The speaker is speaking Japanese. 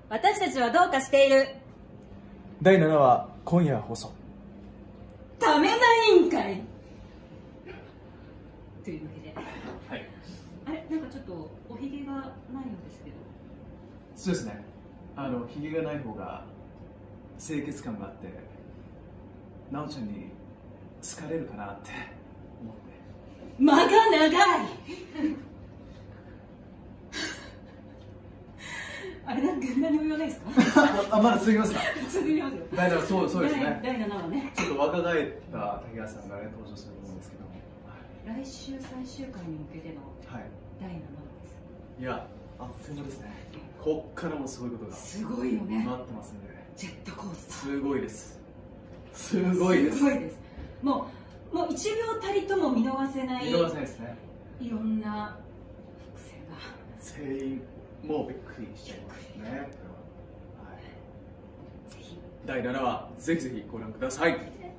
私たちはどうかしている。 第7話今夜放送。 ためない委員会というわけで、 はい、 あれ、なんかちょっとおひげがないようですけど。 そうですね、ひげがない方が清潔感があってなおちゃんに疲れるかなって思って。 間が長いあれ、なんか何も言わないですかまだ続きますか。 続きますよ。 第7、そうですね。 第7話ね。 ちょっと若返った竹谷さんがね、登場すると思うんですけども、 来週最終回に向けての第7話です。 いや、あっという間ですね。こっからもすごいことがすごいよね。 待ってますんで。 ジェットコースター。 すごいです。すごいです。 すごいです。もう1秒たりとも見逃せない。 見逃せないですね。 いろんな伏線が。 全員もうびっくりしちゃいますね。はい、第7話ぜひぜひご覧ください。